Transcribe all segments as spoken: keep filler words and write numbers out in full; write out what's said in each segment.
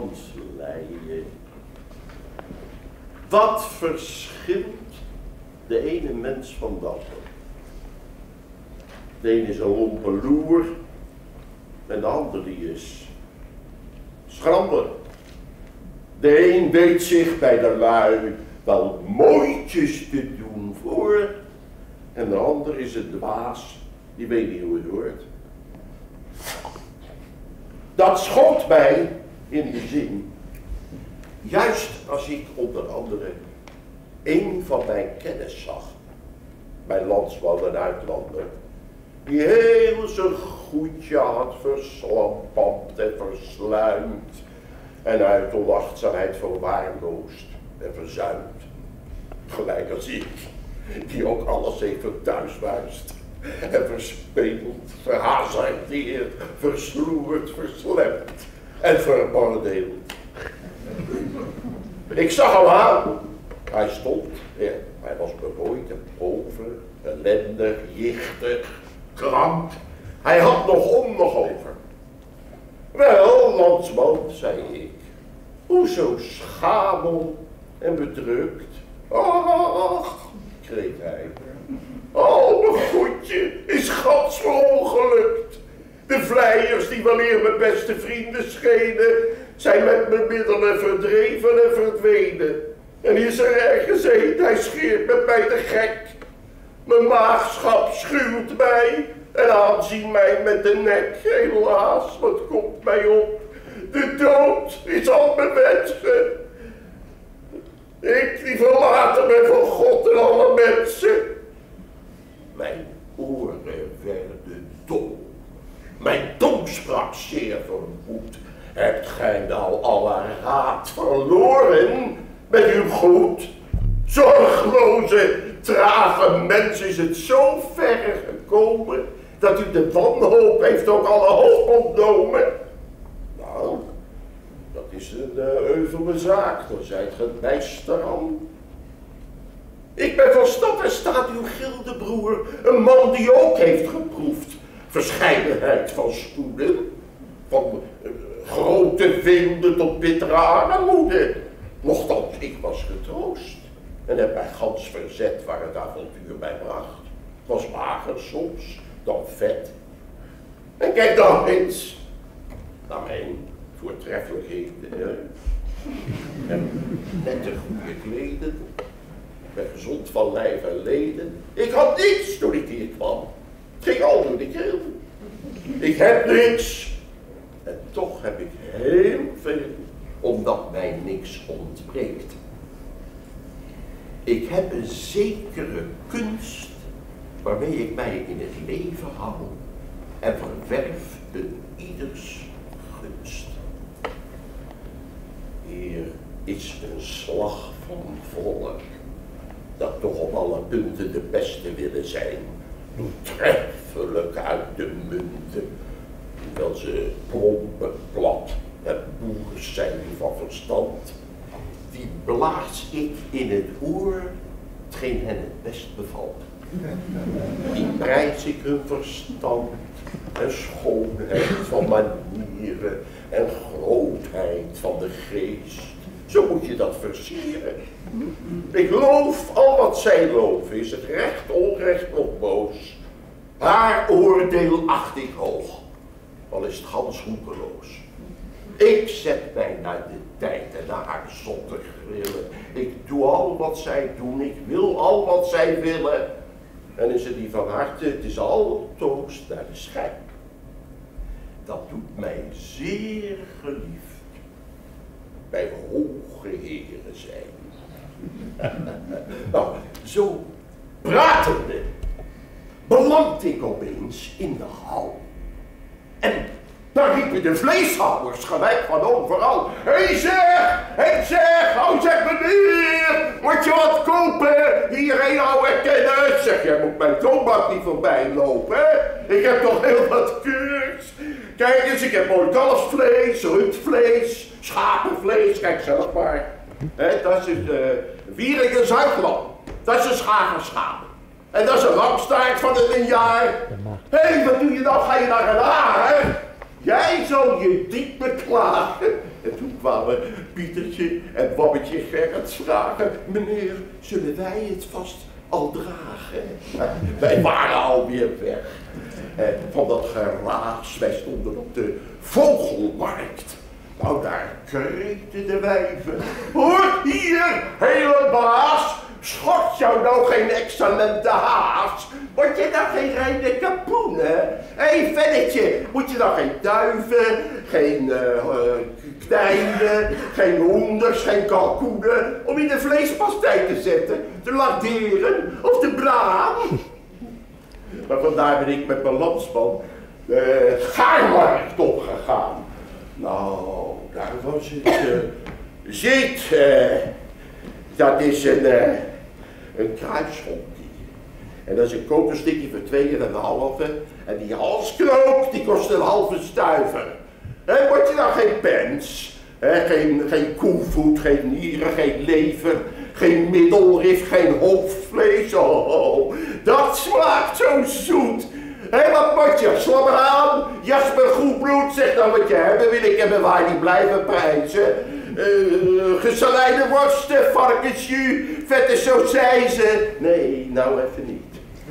dansleien. Wat verschilt de ene mens van de ander? De ene is een lompe loer en de ander die is schrander. De een weet zich bij de lui wel mooitjes te doen voor en de ander is een dwaas, die weet niet hoe het hoort. Dat schoot mij in de zin, juist als ik onder andere een van mijn kennis zag, mijn landsman en uitlander, die heel zijn goedje had verslampamd en versluimd en uit onachtzaamheid verwaarloosd en verzuimd. Gelijk als ik, die ook alles even thuiswuist en verspeeld, verhazardeerd, versloerd, verslept en verbordeeld. Ik zag hem aan. Hij stond, ja, hij was bebooid en over, ellendig, jichtig, krank. Hij had nog om nog over. Wel, landsman, zei ik, hoezo schamel en bedrukt? Ach, kreet hij. Oh, mijn goedje is gans verongelukt. De vleiers die weleer mijn beste vrienden schenen, zijn met mijn middelen verdreven en verdwenen. En is er ergens een, hij scheert met mij de gek. Mijn maagschap schuwt mij en aanzien mij met de nek. Helaas, wat komt mij op? De dood is al mijn wensen. Ik die verlaten ben van God en alle mensen. Mijn oren werden dom. Mijn tong sprak zeer vermoed. Hebt gij nou alle raad verloren met uw goed? Zorgloze, trage mens, is het zo ver gekomen dat u de wanhoop heeft ook alle hoop ontnomen? Nou, dat is een uh, euvele zaak, dan zijt ge het meester aan. Ik ben van stad en staat uw gildebroer, een man die ook heeft geproefd verscheidenheid van spoeden, van uh, grote winden tot bittere armoede. Nochtans, ik was getroost en heb mij gans verzet waar het avontuur mij bracht. Het was mager soms, dan vet. En kijk dan eens naar mijn voortreffelijkheden. En nette goede kleden. Ik ben gezond van lijf en leden. Ik had niets toen ik hier kwam. Het ging al door de keel. Ik heb niks. En toch heb ik heel veel, omdat mij niks ontbreekt. Ik heb een zekere kunst waarmee ik mij in het leven hou en verwerf een ieders gunst. Hier is een slag van volk dat toch op alle punten de beste willen zijn, doeltreffelijk uit de munten, hoewel ze plomp en plat en boers zijn van verstand. Die blaas ik in het oor, hetgeen hen het best bevalt. Die prijs ik hun verstand en schoonheid van manieren en grootheid van de geest. Zo moet je dat versieren. Ik loof al wat zij loven, is het recht, onrecht of boos. Haar oordeel acht ik hoog, al is het gans roekeloos. Ik zet mij naar de tijd en naar haar zotte grillen. Ik doe al wat zij doen, ik wil al wat zij willen. En is het die van harte, het is al toost naar de schijn. Dat doet mij zeer geliefd bij hoge heren zijn. Nou, zo pratende belandde ik opeens in de hal. En daar riepen de vleeshouwers gelijk van overal. Hé hey zeg, hé hey zeg, oh zeg meneer, moet je wat kopen? Hier een oude kennis. Zeg, jij moet mijn toonbank niet voorbij lopen, hè? Ik heb toch heel wat keurs. Kijk eens, ik heb mooi kalfsvlees, rundvlees, schapenvlees, kijk zelf maar. He, dat is een uh, wiering en zuiglam. Dat is een schagerschaap. En dat is een ramstaart van een jaar. Hé, hey, wat doe je nou? Ga je naar een haar? Jij zal je diep beklagen. En toen kwamen Pietertje en Babbetje Gerrits vragen: meneer, zullen wij het vast al dragen? Wij waren alweer weg. En van dat geraas, wij stonden op de Vogelmarkt. Nou, daar kreten de wijven. Hoor hier, hele baas, schort jou nou geen excellente haas? Word je nou geen reine kapoenen? Hé, hey, vennetje, moet je dan geen duiven, geen uh, uh, knijden, geen hoenders, geen kalkoenen om in de vleespastei te zetten, te larderen of te braam? Maar vandaar ben ik met mijn landsman de Gaarmarkt opgegaan. Nou, daar was het. Uh, ziet, uh, dat is een, uh, een kruishond. En dat is een koperstikje voor twee en een halve. En die halsknoop, die kost een halve stuiver. En word je nou geen pens? He, geen, geen koevoet, geen nieren, geen lever, geen middelrif, geen hoofdvlees. Oh, dat smaakt zo zoet. Hé, hey, wat moet je? Slapper aan, Jasper Goedbloed, zeg dan wat je hebben wil. Ik hebben waar die blijven prijzen. Uh, gesaleide worsten, varkensjus, vette sausijzen. Nee, nou even niet.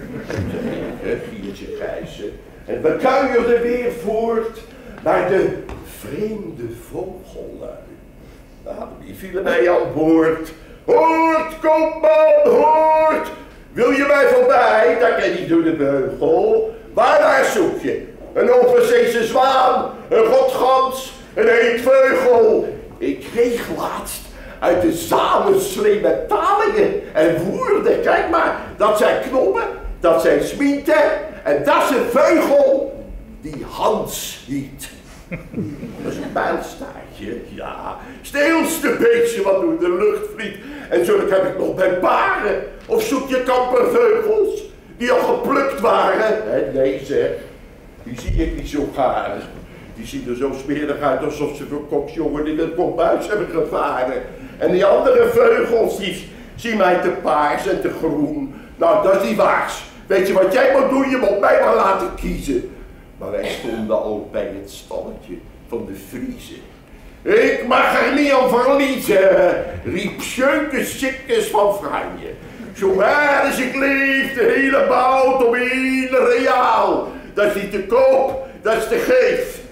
Viertje grijzen. En we kuierden weer voort naar de vreemde vogellui. Nou, die vielen mij aan boord. Hoort, koopman, hoort! Wil je mij voorbij? Dan kan je door de beugel. Waar naar zoek je? Een overzeese zwaan, een godgans, een eendveugel. Ik kreeg laatst uit de zalen slimme talingen en woerden. Kijk maar, dat zijn knoppen, dat zijn smieten en dat is een veugel die Hans hiet. Dat is een pijlstaartje, ja. Stilste beestje wat door de lucht vliegt. En zulk heb ik nog bij paren. Of zoek je kamperveugels die al geplukt waren? He, nee zeg, die zie ik niet zo gaar. Die zien er zo smerig uit alsof ze voor koksjongen in het kombuis hebben gevaren. En die andere veugels die zien mij te paars en te groen. Nou, dat is niet waars. Weet je wat jij moet doen? Je moet mij maar laten kiezen. Maar wij stonden al bij het stalletje van de Friezen. Ik mag er niet aan verliezen, riep Sjeuke Sikkes van Franje. Zo waar als ik leef, de hele bout om hele reaal. Dat is niet te koop, dat is te geef.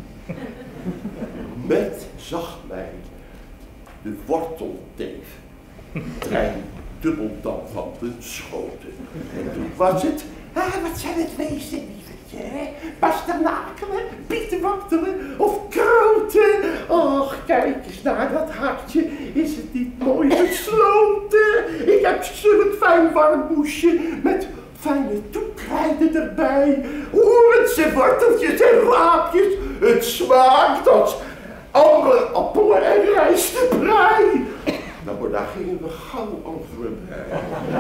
Met zag mij de wortelteef, trein dubbeldam van de schoten. En toen was het, ah, wat zijn het wezen, lievertje, hè? Pasternakelen, pietenwaktelen of kroten. Och, kijk eens naar dat hartje, is het niet mooi gesloten? Ik heb zulk fijn warm moesje met fijne toekrijden erbij. Hoornse worteltjes en raapjes, het smaakt als andere appelen en rijstebrei. Nou, maar daar gingen we gauw over bij.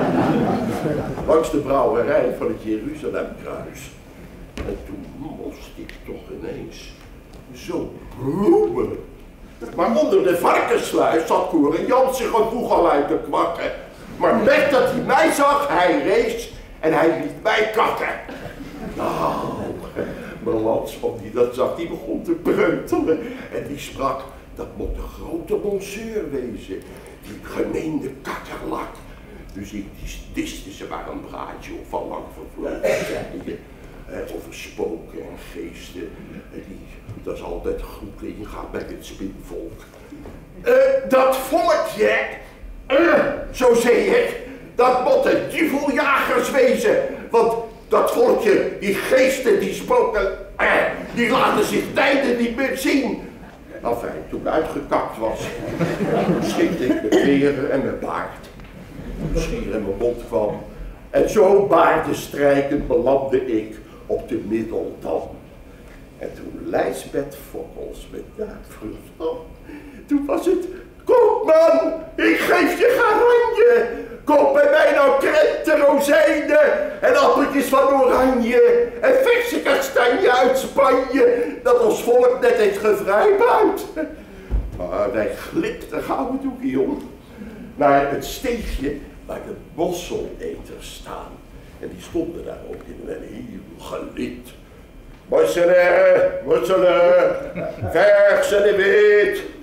Langs de brouwerij van het Jeruzalemkruis. En toen moest ik toch ineens zo bloemen. Maar onder de varkenssluis zat Koer Jans zich een voegel uit te kwakken. Maar met dat hij mij zag, hij rees en hij liet mij kakken. Nou, mijn landsman die dat zag, die begon te breutelen. En die sprak, dat moet de grote monsieur wezen. Die gemeende kakkerlak. Dus ik diste ze maar een praatje of van lang vervlogen zeiden. Over spoken en geesten. Die, dat is altijd goed ingaan bij het spinvolk. Uh, dat volkje, uh, zo zei ik, dat moeten duveljagers wezen. Want dat volkje, die geesten, die spoken, uh, die laten zich tijden niet meer zien. Enfin, toen uitgekakt was, schikte ik mijn veren en mijn baard. Toen schier in mijn mond kwam. En zo baardenstrijkend belandde ik op de Middeldam. En toen Lijsbeth Fokkels met duikvrucht kwam, toen was het, koopman, ik geef je garanje. Koop bij mij nou krenten, rozijnen en appeltjes van oranje en verse kastanje uit Spanje, dat ons volk net heeft gevrijbuit. Maar wij glipten gouden doekje om naar het steegje waar de bosseleters staan. En die stonden daar ook in een heel gelid. Mosselen, mosselen, vers en wit,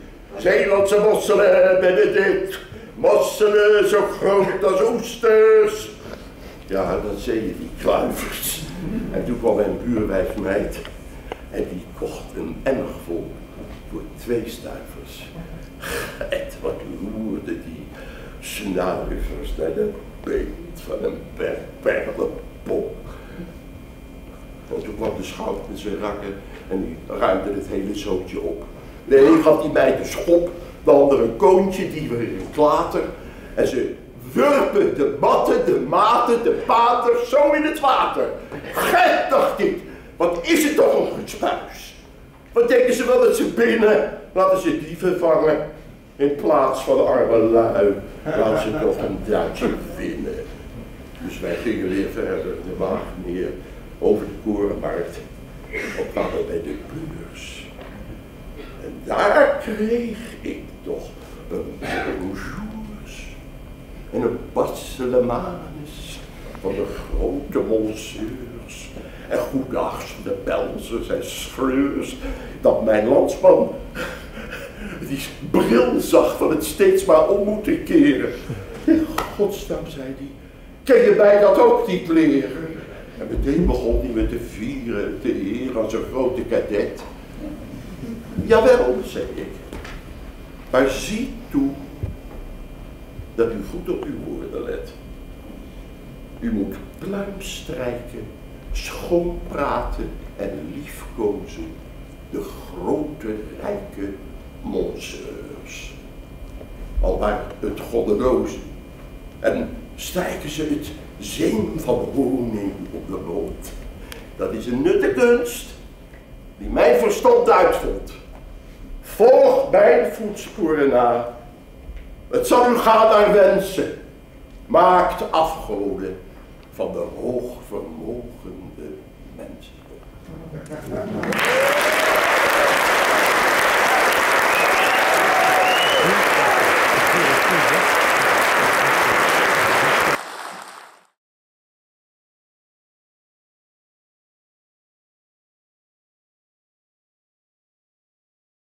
Zeelandse mosselen, Benedict. Mosselen zo groot als oesters. Ja, dat zeiden die kluivers. En toen kwam mijn buurwijfmeid. En die kocht een emmer vol voor twee stuivers. Het wat roerde die snuivers naar de beet van een per perlenpop. En toen kwam de schout met zijn rakken en die ruimde het hele zootje op. De een gaf die meid een schop, de andere een koontje, die weer een klater. En ze wurpen de matten, de maten, de paters zo in het water. Gek, dacht ik, wat is het toch een gespuis? Wat denken ze wel dat ze binnen, laten ze dieven vangen. In plaats van arme lui, laten ze toch een duitje winnen. Dus wij gingen weer verder, de wagen neer, over de korenmarkt, op kwamen bij de beurs. En daar kreeg ik toch een bonjours en een Barcelemanes van de grote monsieurs en goedags van de Belzers en schreurs, dat mijn landsman die bril zag van het steeds maar om moeten keren. In godsnaam, zei hij, kan je mij dat ook niet leren? En meteen begon hij me te vieren, te eren als een grote kadet. Jawel, zei ik, maar zie toe dat u goed op uw woorden let. U moet pluim strijken, schoon praten en liefkozen de grote, rijke monsieurs. Alwaar het goddeloze en strijken ze het zeem van honing op de lood. Dat is een nutte kunst die mijn verstand uitvond. Volg mijn voetsporen na. Het zal u gaan naar wensen. Maakt afgoden van de hoogvermogende mensen.